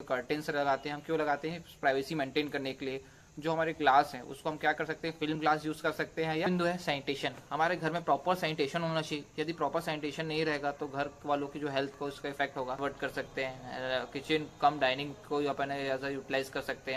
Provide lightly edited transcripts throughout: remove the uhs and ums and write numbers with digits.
Curtains लगाते हैं, हम क्यों लगाते हैं? प्राइवेसी मेंटेन करने के लिए। जो हमारे ग्लास है उसको हम क्या कर सकते हैं? फिल्म ग्लास यूज कर सकते हैं। या बिंदु है सैनिटेशन, हमारे घर में प्रॉपर सैनिटेशन होना चाहिए। यदि प्रॉपर सैनिटेशन नहीं रहेगा तो घर वालों की जो हेल्थ को उसका इफेक्ट होगा। अवॉइड कर सकते हैं किचन कम डाइनिंग को अपन एज यूटिलाइज कर सकते हैं।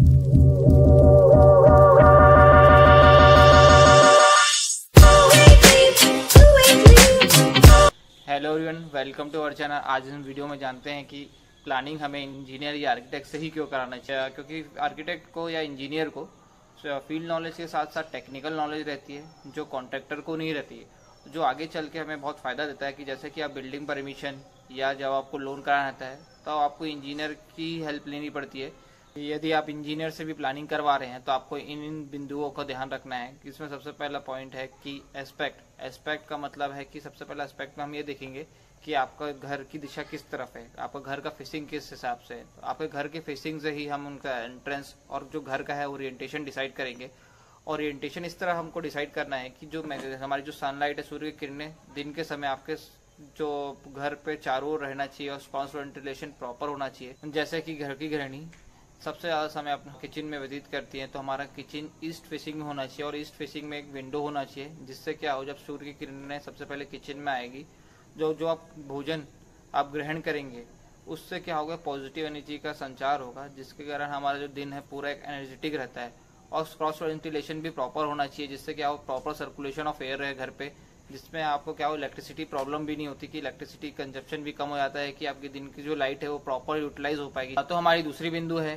Hello everyone, welcome to our channel. आज हम वीडियो में जानते हैं कि प्लानिंग हमें इंजीनियर या आर्किटेक्ट से ही क्यों कराना चाहिए। क्योंकि आर्किटेक्ट को या इंजीनियर को फील्ड नॉलेज के साथ साथ टेक्निकल नॉलेज रहती है जो कॉन्ट्रैक्टर को नहीं रहती है, जो आगे चल के हमें बहुत फ़ायदा देता है। कि जैसे कि आप बिल्डिंग परमिशन या जब आपको लोन कराना रहता है तो आपको इंजीनियर की हेल्प लेनी पड़ती है। यदि आप इंजीनियर से भी प्लानिंग करवा रहे हैं तो आपको इन बिंदुओं का ध्यान रखना है। इसमें सबसे पहला पॉइंट है कि एस्पेक्ट का मतलब है कि सबसे पहला एस्पेक्ट में हम ये देखेंगे कि आपका घर की दिशा किस तरफ है, आपका घर का फेसिंग किस हिसाब से है। तो आपके घर के फेसिंग से ही हम उनका एंट्रेंस और जो घर का है ओरिएंटेशन डिसाइड करेंगे। ओरिएंटेशन इस तरह हमको डिसाइड करना है कि जो हमारी जो सनलाइट है, सूर्य की किरणें दिन के समय आपके जो घर पे चारों ओर रहना चाहिए और क्रॉस वेंटिलेशन प्रॉपर होना चाहिए। जैसे कि घर की गृहिणी सबसे ज़्यादा समय अपना किचन में व्यतीत करती हैं, तो हमारा किचन ईस्ट फेसिंग में होना चाहिए और ईस्ट फेसिंग में एक विंडो होना चाहिए, जिससे क्या हो, जब सूर्य की किरणें सबसे पहले किचन में आएगी, जो आप भोजन आप ग्रहण करेंगे उससे क्या होगा, पॉजिटिव एनर्जी का संचार होगा, जिसके कारण हमारा जो दिन है पूरा एक एनर्जेटिक रहता है। और क्रॉस वेंटिलेशन भी प्रॉपर होना चाहिए, जिससे क्या हो, प्रॉपर सर्कुलेशन ऑफ एयर है घर पे, जिसमें आपको क्या हो, इलेक्ट्रिसिटी प्रॉब्लम भी नहीं होती कि इलेक्ट्रिसिटी कंजप्शन भी कम हो जाता है, कि आपके दिन की जो लाइट है वो प्रॉपर यूटिलाइज हो पाएगी। तो हमारी दूसरी बिंदु है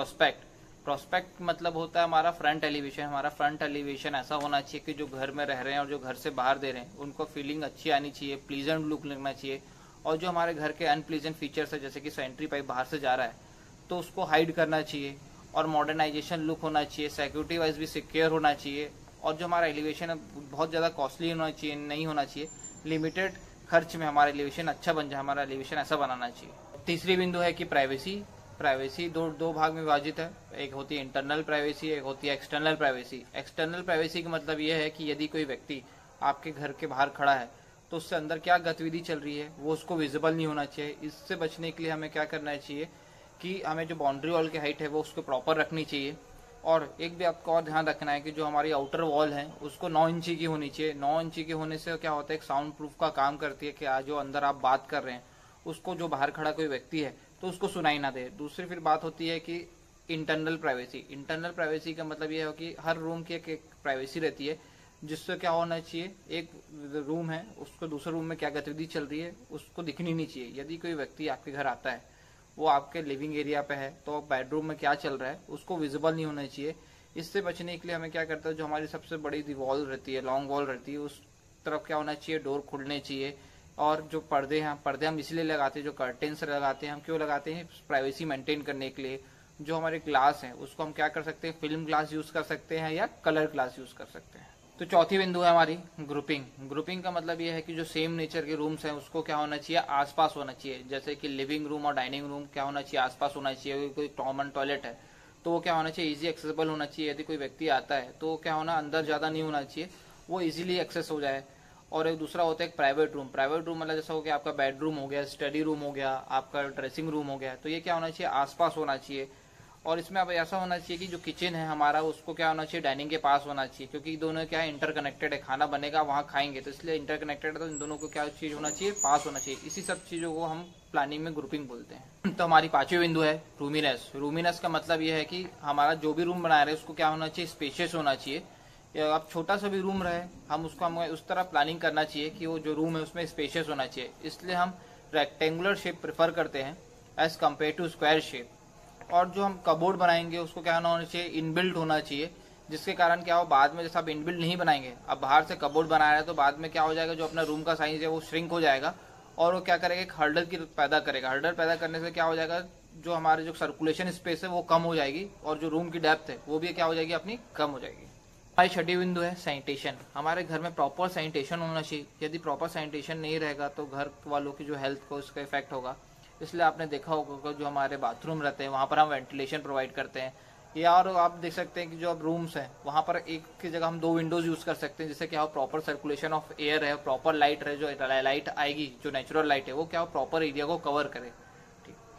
प्रोस्पेक्ट मतलब होता है हमारा फ्रंट एलिवेशन। हमारा फ्रंट एलिवेशन ऐसा होना चाहिए कि जो घर में रह रहे हैं और जो घर से बाहर दे रहे हैं उनको फीलिंग अच्छी आनी चाहिए, प्लीजेंट लुक लगना चाहिए। और जो हमारे घर के अनप्लीजेंट फीचर्स है, जैसे कि सैनिटरी पाइप बाहर से जा रहा है तो उसको हाइड करना चाहिए। और मॉडर्नाइजेशन लुक होना चाहिए, सिक्योरिटी वाइज भी सिक्योर होना चाहिए। और जो हमारा एलिवेशन है बहुत ज़्यादा कॉस्टली होना चाहिए, नहीं होना चाहिए, लिमिटेड खर्च में हमारा एलिवेशन अच्छा बन जाए, हमारा एलिवेशन ऐसा बनाना चाहिए। तीसरी बिंदु है कि प्राइवेसी दो भाग में विभाजित है। एक होती है इंटरनल प्राइवेसी, एक होती है एक्सटर्नल प्राइवेसी। एक्सटर्नल प्राइवेसी का मतलब यह है कि यदि कोई व्यक्ति आपके घर के बाहर खड़ा है तो उससे अंदर क्या गतिविधि चल रही है वो उसको विजिबल नहीं होना चाहिए। इससे बचने के लिए हमें क्या करना चाहिए कि हमें जो बाउंड्री वॉल की हाइट है वो उसको प्रॉपर रखनी चाहिए। और एक भी आपको और ध्यान रखना है कि जो हमारी आउटर वॉल है उसको 9 इंची की होनी चाहिए। 9 इंची के होने से क्या होता है, एक साउंड प्रूफ का काम करती है कि आज जो अंदर आप बात कर रहे हैं उसको जो बाहर खड़ा कोई व्यक्ति है तो उसको सुनाई ना दे। दूसरी फिर बात होती है कि इंटरनल प्राइवेसी का मतलब ये है कि हर रूम की एक प्राइवेसी रहती है, जिससे क्या होना चाहिए, एक रूम है उसको दूसरे रूम में क्या गतिविधि चल रही है उसको दिखनी नहीं चाहिए। यदि कोई व्यक्ति आपके घर आता है, वो आपके लिविंग एरिया पे है, तो बेडरूम में क्या चल रहा है उसको विजिबल नहीं होना चाहिए। इससे बचने के लिए हमें क्या करते हैं, जो हमारी सबसे बड़ी वॉल रहती है, लॉन्ग वॉल रहती है, उस तरफ क्या होना चाहिए, डोर खुलने चाहिए। और जो पर्दे हम इसलिए लगाते हैं, जो कर्टेन्स लगाते हैं, हम क्यों लगाते हैं? प्राइवेसी मेंटेन करने के लिए। जो हमारे ग्लास है उसको हम क्या कर सकते हैं, फिल्म ग्लास यूज कर सकते हैं या कलर ग्लास यूज कर सकते हैं। तो चौथी बिंदु है हमारी ग्रुपिंग का मतलब ये है कि जो सेम नेचर के रूम्स हैं उसको क्या होना चाहिए, आसपास होना चाहिए। जैसे कि लिविंग रूम और डाइनिंग रूम क्या होना चाहिए, आसपास होना चाहिए। कोई कॉमन टॉयलेट है तो वो क्या होना चाहिए, इजी एक्सेसिबल होना चाहिए। यदि कोई व्यक्ति आता है तो क्या होना, अंदर ज्यादा नहीं होना चाहिए, वो इजीली एक्सेस हो जाए। और एक दूसरा होता है एक प्राइवेट रूम मतलब जैसा हो गया आपका बेडरूम हो गया, स्टडी रूम हो गया, आपका ड्रेसिंग रूम हो गया, तो ये क्या होना चाहिए, आसपास होना चाहिए। और इसमें अब ऐसा होना चाहिए कि जो किचन है हमारा उसको क्या होना चाहिए, डाइनिंग के पास होना चाहिए, क्योंकि दोनों क्या है, इंटरकनेक्टेड है। खाना बनेगा वहाँ खाएंगे, तो इसलिए इंटरकनेक्टेड है, तो इन दोनों को क्या चीज होना चाहिए, पास होना चाहिए। इसी सब चीजों को हम प्लानिंग में ग्रुपिंग बोलते हैं। तो हमारी पांचवी बिंदु है रूमीनेस का मतलब यह है कि हमारा जो भी रूम बना रहे हैं उसको क्या होना चाहिए, स्पेशियस होना चाहिए। अब छोटा सा भी रूम रहे हम उसको हमें उस तरह प्लानिंग करना चाहिए कि वो जो रूम है उसमें स्पेशियस होना चाहिए। इसलिए हम रेक्टेंगुलर शेप प्रेफर करते हैं as compare to square shape. और जो हम कबोर्ड बनाएंगे उसको क्या होना चाहिए, इनबिल्ट होना चाहिए, जिसके कारण क्या हो, बाद में जैसे आप इनबिल्ट नहीं बनाएंगे, अब बाहर से कबोर्ड बना रहे हैं तो बाद में क्या हो जाएगा, जो अपना रूम का साइज है वो श्रिंक हो जाएगा और वो क्या करेगा, एक हर्डल की पैदा करेगा। हर्डल पैदा करने से क्या हो जाएगा, जो हमारे जो सर्कुलेशन स्पेस है वो कम हो जाएगी और जो रूम की डेप्थ है वो भी क्या हो जाएगी, अपनी कम हो जाएगी। हमारी छठी बिंदु है सैनिटेशन। हमारे घर में प्रॉपर सैनिटेशन होना चाहिए। यदि प्रॉपर सैनिटेशन नहीं रहेगा तो घर वालों की जो हेल्थ को उसका इफेक्ट होगा। इसलिए आपने देखा होगा जो हमारे बाथरूम रहते हैं वहाँ पर हम वेंटिलेशन प्रोवाइड करते हैं। या और आप देख सकते हैं कि जो अब रूम्स हैं वहाँ पर एक की जगह हम 2 विंडोज यूज कर सकते हैं, जिससे क्या हो, प्रॉपर सर्कुलेशन ऑफ एयर है, प्रॉपर लाइट रहे, जो लाइट आएगी जो नेचुरल लाइट है वो क्या हो, प्रॉपर एरिया को कवर करे। ठीक।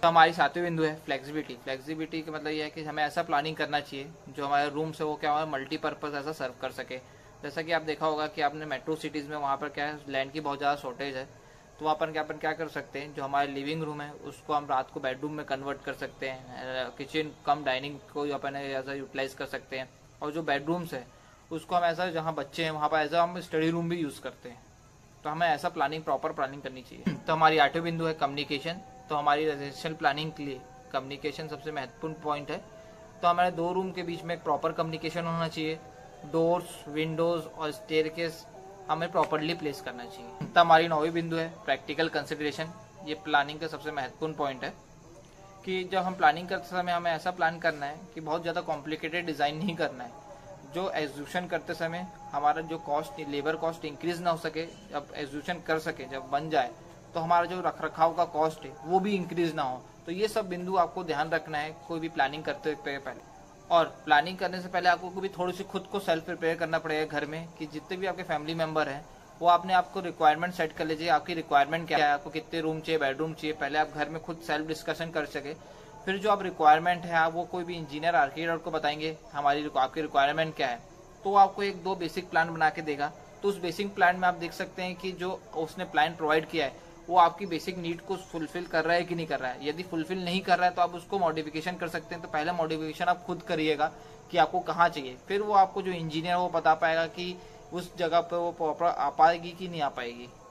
तो हमारी सातवीं बिंदु है फ्लेक्सिबिलिटी। फ्लेक्सिबिलिटी का मतलब यह है कि हमें ऐसा प्लानिंग करना चाहिए जो हमारे रूम से वो क्या हमारा मल्टीपर्पज ऐसा सर्व कर सके। जैसा कि आप देखा होगा कि आपने मेट्रो सिटीज़ में वहाँ पर क्या है लैंड की बहुत ज़्यादा शॉर्टेज है, तो वहाँ पर अपन क्या कर सकते हैं, जो हमारे लिविंग रूम है उसको हम रात को बेडरूम में कन्वर्ट कर सकते हैं, किचन कम डाइनिंग को अपन ऐसा यूटिलाइज कर सकते हैं, और जो बेडरूम्स है उसको हम ऐसा जहाँ बच्चे हैं वहाँ पर ऐसा हम स्टडी रूम भी यूज़ करते हैं। तो हमें ऐसा प्रॉपर प्लानिंग करनी चाहिए। तो हमारी 8वीं बिंदु है कम्युनिकेशन। तो हमारी रेजिडेंशियल प्लानिंग के लिए कम्युनिकेशन सबसे महत्वपूर्ण पॉइंट है। तो हमारे 2 रूम के बीच में एक प्रॉपर कम्युनिकेशन होना चाहिए। डोर्स, विंडोज और स्टेयरकेस हमें प्रॉपरली प्लेस करना चाहिए। तो हमारी 9वीं बिंदु है प्रैक्टिकल कंसिडरेशन। ये प्लानिंग का सबसे महत्वपूर्ण पॉइंट है कि जब हम प्लानिंग करते समय हमें ऐसा प्लान करना है कि बहुत ज़्यादा कॉम्प्लिकेटेड डिज़ाइन नहीं करना है, जो एग्जीक्यूशन करते समय हमारा जो कॉस्ट लेबर कॉस्ट इंक्रीज ना हो सके, जब एग्जीक्यूशन कर सके जब बन जाए तो हमारा जो रखरखाव का कॉस्ट है वो भी इंक्रीज ना हो। तो ये सब बिंदु आपको ध्यान रखना है कोई भी प्लानिंग करते हुए पहले। और प्लानिंग करने से पहले आपको भी थोड़ी सी खुद को सेल्फ प्रिपेयर करना पड़ेगा घर में, कि जितने भी आपके फैमिली मेंबर हैं वो आपने आपको रिक्वायरमेंट सेट कर लीजिए, आपकी रिक्वायरमेंट क्या है, आपको कितने रूम चाहिए, बेडरूम चाहिए, पहले आप घर में खुद सेल्फ डिस्कशन कर सके। फिर जो आप रिक्वायरमेंट है आप वो कोई भी इंजीनियर आर्किटेक्ट को बताएंगे हमारी आपकी रिक्वायरमेंट क्या है, तो आपको 1-2 बेसिक प्लान बना के देगा। तो उस बेसिक प्लान में आप देख सकते हैं कि जो उसने प्लान प्रोवाइड किया है वो आपकी बेसिक नीड को फुलफिल कर रहा है कि नहीं कर रहा है। यदि फुलफिल नहीं कर रहा है तो आप उसको मॉडिफिकेशन कर सकते हैं। तो पहले मॉडिफिकेशन आप खुद करिएगा कि आपको कहाँ चाहिए, फिर वो आपको जो इंजीनियर वो बता पाएगा कि उस जगह पे वो प्रॉपर आ पाएगी कि नहीं आ पाएगी।